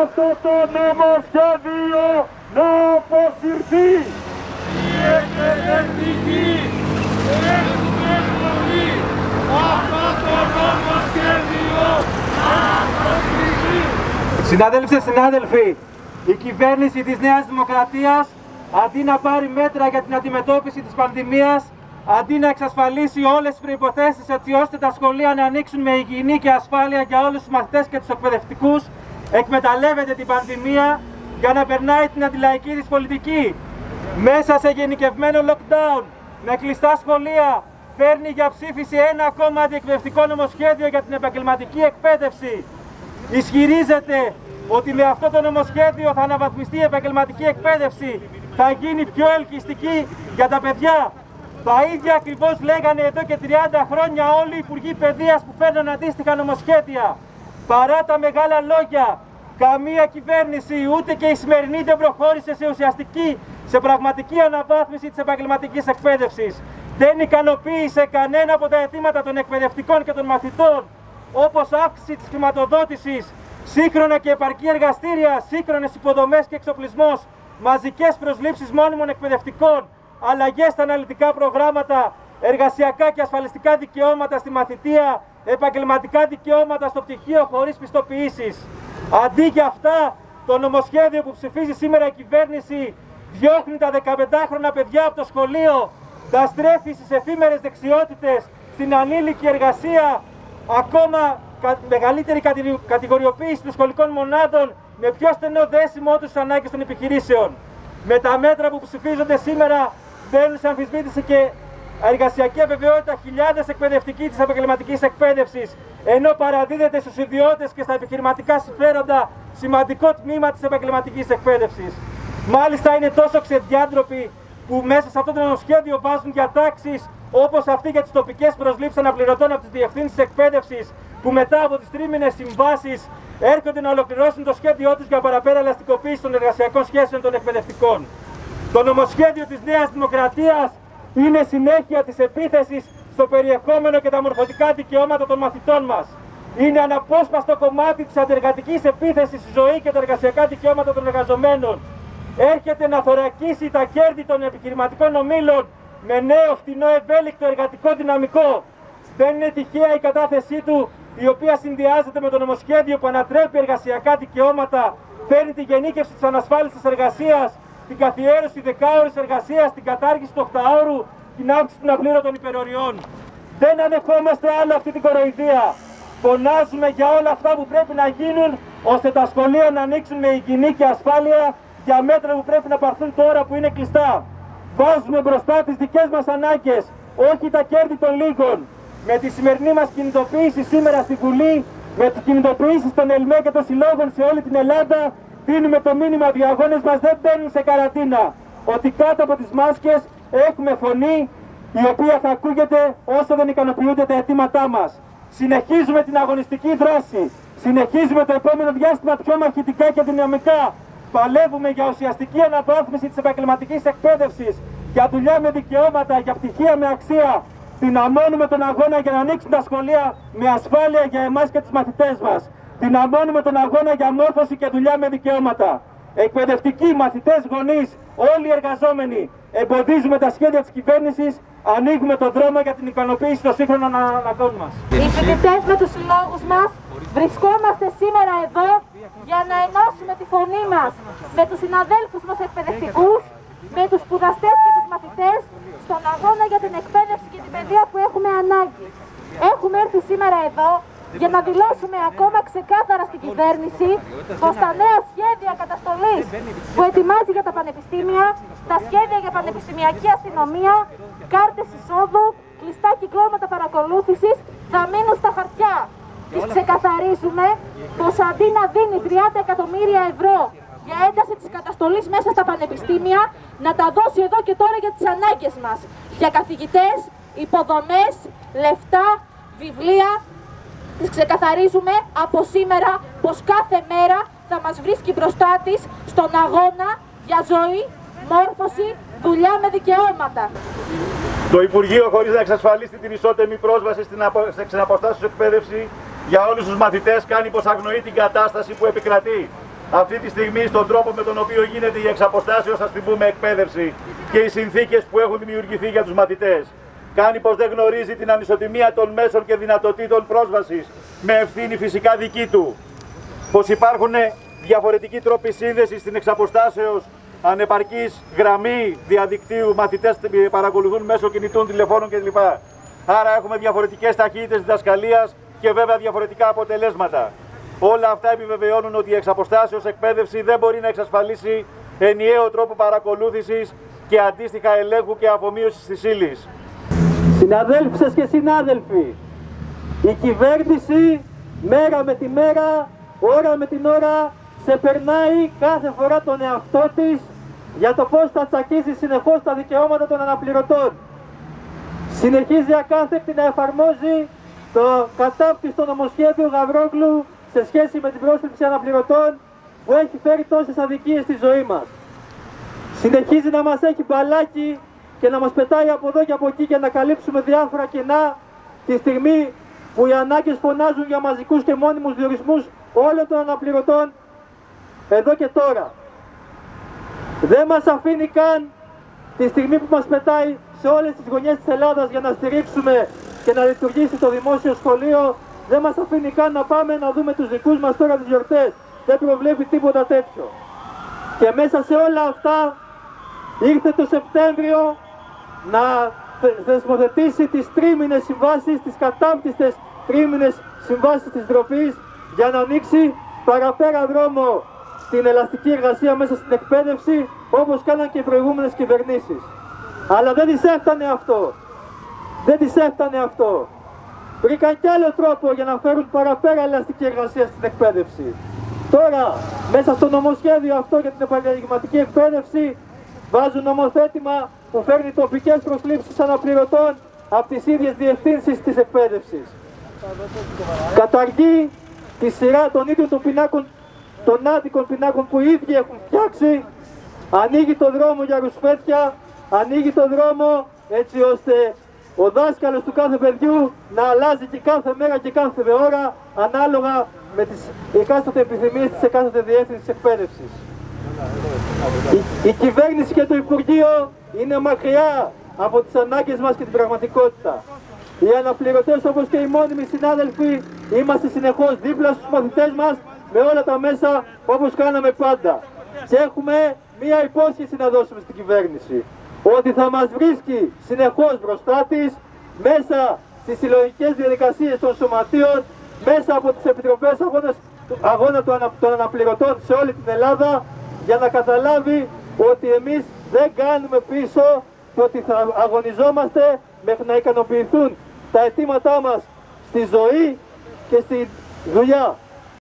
αυτό το νομοσχέδιο να αποσυρθεί. Οι εκπαιδευτικοί έχουμε πολύ αυτό το νομοσχέδιο να αποσυρθεί. Συναδέλφοι και συνάδελφοι, η κυβέρνηση της Νέας Δημοκρατίας, αντί να πάρει μέτρα για την αντιμετώπιση της πανδημίας, αντί να εξασφαλίσει όλες τις προϋποθέσεις έτσι ώστε τα σχολεία να ανοίξουν με υγιεινή και ασφάλεια για όλους τους μαθητές και τους εκπαιδευτικούς, εκμεταλλεύεται την πανδημία για να περνάει την αντιλαϊκή της πολιτική. Μέσα σε γενικευμένο lockdown, με κλειστά σχολεία, φέρνει για ψήφιση ένα ακόμα αντιεκπαιδευτικό νομοσχέδιο για την επαγγελματική εκπαίδευση. Ισχυρίζεται ότι με αυτό το νομοσχέδιο θα αναβαθμιστεί η επαγγελματική εκπαίδευση, θα γίνει πιο ελκυστική για τα παιδιά. Τα ίδια ακριβώς λέγανε εδώ και 30 χρόνια όλοι οι υπουργοί παιδείας που φέρνουν αντίστοιχα νομοσχέδια. Παρά τα μεγάλα λόγια, καμία κυβέρνηση, ούτε και η σημερινή, δεν προχώρησε σε πραγματική αναβάθμιση της επαγγελματικής εκπαίδευσης. Δεν ικανοποίησε κανένα από τα αιτήματα των εκπαιδευτικών και των μαθητών, όπως αύξηση της χρηματοδότησης, σύγχρονα και επαρκή εργαστήρια, σύγχρονες υποδομές και εξοπλισμός, μαζικές προσλήψεις μόνιμων εκπαιδευτικών, αλλαγές στα αναλυτικά προγράμματα, εργασιακά και ασφαλιστικά δικαιώματα στη μαθητεία, επαγγελματικά δικαιώματα στο πτυχίο χωρίς πιστοποιήσεις. Αντί για αυτά, το νομοσχέδιο που ψηφίζει σήμερα η κυβέρνηση διώχνει τα 15χρονα παιδιά από το σχολείο, τα στρέφει στις εφήμερες δεξιότητες, στην ανήλικη εργασία, ακόμα μεγαλύτερη κατηγοριοποίηση των σχολικών μονάδων, με πιο στενό δέσιμο τους ανάγκες των επιχειρήσεων. Με τα μέτρα που ψηφίζονται σήμερα μπαίνουν σε αμφισβήτηση και εργασιακή αβεβαιότητα χιλιάδες εκπαιδευτικοί της επαγγελματικής εκπαίδευσης, ενώ παραδίδεται στους ιδιώτες και στα επιχειρηματικά συμφέροντα σημαντικό τμήμα της επαγγελματικής εκπαίδευσης. Μάλιστα είναι τόσο ξεδιάντροποι που μέσα σε αυτό το νομοσχέδιο βάζουν διατάξεις όπως αυτή για τις τοπικές προσλήψεις αναπληρωτών από τις διευθύνσεις εκπαίδευσης, που μετά από τις τρίμηνες συμβάσεις έρχονται να ολοκληρώσουν το σχέδιό τους για παραπέρα ελαστικοποίηση των εργασιακών σχέσεων των εκπαιδευτικών. Το νομοσχέδιο της Νέας Δημοκρατίας είναι συνέχεια της επίθεσης στο περιεχόμενο και τα μορφωτικά δικαιώματα των μαθητών μας. Είναι αναπόσπαστο κομμάτι της αντεργατικής επίθεσης στη ζωή και τα εργασιακά δικαιώματα των εργαζομένων. Έρχεται να θωρακίσει τα κέρδη των επιχειρηματικών ομίλων με νέο φτηνό ευέλικτο εργατικό δυναμικό. Δεν είναι τυχαία η κατάθεσή του, η οποία συνδυάζεται με το νομοσχέδιο που ανατρέπει εργασιακά δικαιώματα, φέρνει τη γενίκευση της ανασφάλιστης εργασίας, την καθιέρωση δεκάωρης εργασίας, την κατάργηση του 8ωρου, την αύξηση των απλήρωτων υπεροριών. Δεν ανεχόμαστε άλλο αυτή την κοροϊδία. Φωνάζουμε για όλα αυτά που πρέπει να γίνουν, ώστε τα σχολεία να ανοίξουν με υγιεινή και ασφάλεια, για μέτρα που πρέπει να πάρθουν τώρα που είναι κλειστά. Βάζουμε μπροστά τις δικές μας ανάγκες, όχι τα κέρδη των λίγων. Με τη σημερινή μας κινητοποίηση σήμερα στη Βουλή, με τις κινητοποιήσεις των ΕΛΜΕ και των συλλόγων σε όλη την Ελλάδα, δίνουμε το μήνυμα ότι οι αγώνες μας δεν μπαίνουν σε καραντίνα. Ότι κάτω από τις μάσκες έχουμε φωνή, η οποία θα ακούγεται όσο δεν ικανοποιούνται τα αιτήματά μας. Συνεχίζουμε την αγωνιστική δράση. Συνεχίζουμε το επόμενο διάστημα πιο μαχητικά και δυναμικά. Παλεύουμε για ουσιαστική αναβάθμιση της επαγγελματικής εκπαίδευσης, για δουλειά με δικαιώματα, για πτυχία με αξία. Δυναμώνουμε τον αγώνα για να ανοίξουν τα σχολεία με ασφάλεια για εμάς και τους μαθητές μας. Δυναμώνουμε τον αγώνα για μόρφωση και δουλειά με δικαιώματα. Εκπαιδευτικοί, μαθητές, γονείς, όλοι οι εργαζόμενοι, εμποδίζουμε τα σχέδια της κυβέρνησης, ανοίγουμε τον δρόμο για την ικανοποίηση των σύγχρονων αναγκών μας. Οι φοιτητές με τους συλλόγους μας βρισκόμαστε σήμερα εδώ για να ενώσουμε τη φωνή μας με τους συναδέλφους μας εκπαιδευτικούς, με τους σπουδαστές και τους μαθητές στον αγώνα για την εκπαίδευση και την παιδεία που έχουμε ανάγκη. Έχουμε έρθει σήμερα εδώ για να δηλώσουμε ακόμα ξεκάθαρα στην κυβέρνηση πως τα νέα σχέδια καταστολής που ετοιμάζει για τα πανεπιστήμια, τα σχέδια για πανεπιστημιακή αστυνομία, κάρτες εισόδου, κλειστά κυκλώματα παρακολούθησης θα μείνουν στα χαρτιά. Τις ξεκαθαρίζουμε πως αντί να δίνει 30 εκατομμύρια ευρώ για ένταση της καταστολής μέσα στα πανεπιστήμια, να τα δώσει εδώ και τώρα για τις ανάγκες μας. Για καθηγητές, υποδομές, λεφτά, βιβλία. Τις ξεκαθαρίζουμε από σήμερα πως κάθε μέρα θα μας βρίσκει μπροστά της στον αγώνα για ζωή, μόρφωση, δουλειά με δικαιώματα. Το Υπουργείο, χωρίς να εξασφαλίσει την ισότιμη πρόσβαση στην ξεναποστάσεως εκπαίδευση για όλους τους μαθητές, κάνει πως αγνοεί την κατάσταση που επικρατεί. αυτή τη στιγμή στον τρόπο με τον οποίο γίνεται η εξαποστάσεως, ας την πούμε, εκπαίδευση και οι συνθήκες που έχουν δημιουργηθεί για τους μαθητές. Κάνει πως δεν γνωρίζει την ανισοτιμία των μέσων και δυνατοτήτων πρόσβασης, με ευθύνη φυσικά δική του. Πως υπάρχουν διαφορετικοί τρόποι σύνδεσης στην εξαποστάσεως, ανεπαρκής γραμμή διαδικτύου, μαθητές παρακολουθούν μέσω κινητών τηλεφώνων κλπ. Άρα έχουμε διαφορετικές ταχύτητες διδασκαλίας και βέβαια διαφορετικά αποτελέσματα. Όλα αυτά επιβεβαιώνουν ότι η εξαποστάσεως εκπαίδευση δεν μπορεί να εξασφαλίσει ενιαίο τρόπο παρακολούθησης και αντίστοιχα ελέγχου και αφομοίωσης της ύλης. Συναδέλφισες και συνάδελφοι, η κυβέρνηση μέρα με τη μέρα, ώρα με την ώρα, ξεπερνάει κάθε φορά τον εαυτό της για το πώς θα τσακίζει συνεχώς τα δικαιώματα των αναπληρωτών. Συνεχίζει ακάθεκτη να εφαρμόζει το κατάπτυστο νομοσχέδιο Γαβρόγλου σε σχέση με την πρόσληψη αναπληρωτών που έχει φέρει τόσες αδικίες στη ζωή μας. Συνεχίζει να μας έχει μπαλάκι και να μας πετάει από εδώ και από εκεί για να καλύψουμε διάφορα κενά τη στιγμή που οι ανάγκες φωνάζουν για μαζικούς και μόνιμους διορισμούς όλων των αναπληρωτών εδώ και τώρα. Δεν μας αφήνει καν τη στιγμή που μας πετάει σε όλες τις γωνιές της Ελλάδας για να στηρίξουμε και να λειτουργήσει το δημόσιο σχολείο. Δεν μας αφήνει καν να πάμε να δούμε τους δικούς μας τώρα τις γιορτές. Δεν προβλέπει τίποτα τέτοιο. Και μέσα σε όλα αυτά ήρθε το Σεπτέμβριο να θεσμοθετήσει τις τρίμηνες συμβάσεις, τις κατάπτυστες τρίμηνες συμβάσεις της ντροπής για να ανοίξει παραπέρα δρόμο στην ελαστική εργασία μέσα στην εκπαίδευση, όπως κάναν και οι προηγούμενες κυβερνήσεις. Αλλά δεν τις έφτανε αυτό. Δεν τις έφτανε αυτό. Βρήκαν κι άλλο τρόπο για να φέρουν παραπέρα ελαστική εργασία στην εκπαίδευση. Τώρα, μέσα στο νομοσχέδιο αυτό για την επαγγελματική εκπαίδευση, βάζουν νομοθέτημα που φέρνει τοπικές προσλήψεις αναπληρωτών από τις ίδιες διευθύνσεις της εκπαίδευσης. Καταργεί τη σειρά των ίδιων των πινάκων, των άδικων πινάκων που οι ίδιοι έχουν φτιάξει, ανοίγει το δρόμο για ρουσφέτια, ανοίγει το δρόμο έτσι ώστε ο δάσκαλος του κάθε παιδιού να αλλάζει και κάθε μέρα και κάθε ώρα ανάλογα με τις εκάστοτε επιθυμίες της εκάστοτε διεύθυνσης εκπαίδευσης. Η κυβέρνηση και το Υπουργείο είναι μακριά από τις ανάγκες μας και την πραγματικότητα. Οι αναπληρωτές όπως και οι μόνιμοι συνάδελφοι είμαστε συνεχώς δίπλα στους μαθητές μας με όλα τα μέσα όπως κάναμε πάντα. Και έχουμε μία υπόσχεση να δώσουμε στην κυβέρνηση, ότι θα μας βρίσκει συνεχώς μπροστά της μέσα στις συλλογικές διαδικασίες των σωματείων, μέσα από τις επιτροπές αγώνα των αναπληρωτών σε όλη την Ελλάδα, για να καταλάβει ότι εμείς δεν κάνουμε πίσω και ότι θα αγωνιζόμαστε μέχρι να ικανοποιηθούν τα αιτήματά μας στη ζωή και στη δουλειά.